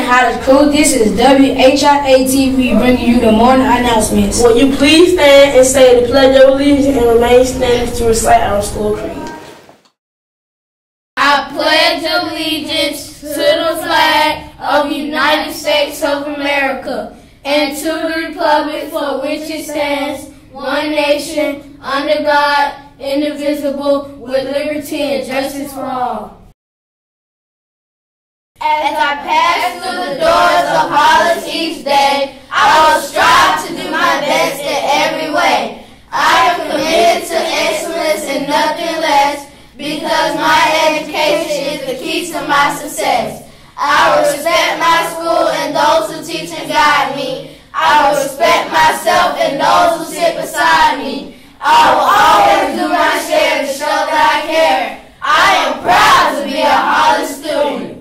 Hollis Crew. This is WHIA-TV bringing you the morning announcements. Will you please stand and say the Pledge of Allegiance and remain standing to recite our school creed? I pledge allegiance to the flag of the United States of America and to the republic for which it stands, one nation, under God, indivisible, with liberty and justice for all. As I pass through the doors of Hollis each day, I will strive to do my best in every way. I am committed to excellence and nothing less, because my education is the key to my success. I will respect my school and those who teach and guide me. I will respect myself and those who sit beside me. I will always do my share to show that I care. I am proud to be a Hollis student.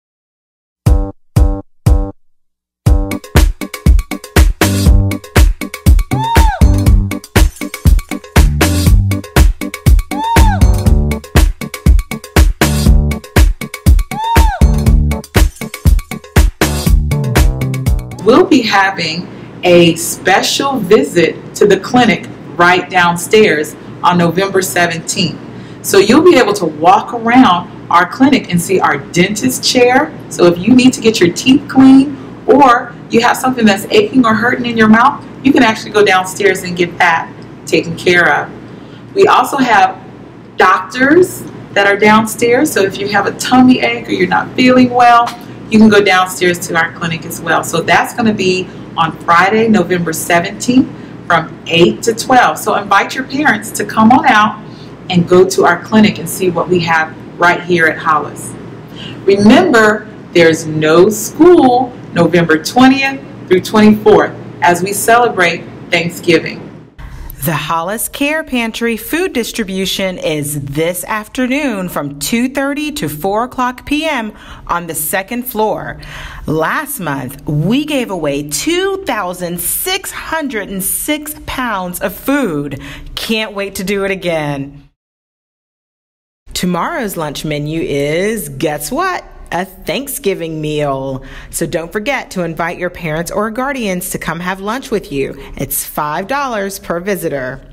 We'll be having a special visit to the clinic right downstairs on November 17th. So you'll be able to walk around our clinic and see our dentist chair. So if you need to get your teeth cleaned or you have something that's aching or hurting in your mouth, you can actually go downstairs and get that taken care of. We also have doctors that are downstairs. So if you have a tummy ache or you're not feeling well, you can go downstairs to our clinic as well. So that's going to be on Friday, November 17th from 8 to 12. So invite your parents to come on out and go to our clinic and see what we have right here at Hollis. Remember, there's no school November 20th through 24th as we celebrate Thanksgiving. The Hollis Care Pantry food distribution is this afternoon from 2:30 to 4 o'clock p.m. on the second floor. Last month, we gave away 2,606 pounds of food. Can't wait to do it again. Tomorrow's lunch menu is, guess what? A Thanksgiving meal. So don't forget to invite your parents or guardians to come have lunch with you. It's $5 per visitor.